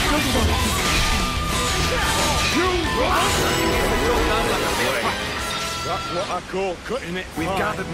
That's what I call cutting it. We've gathered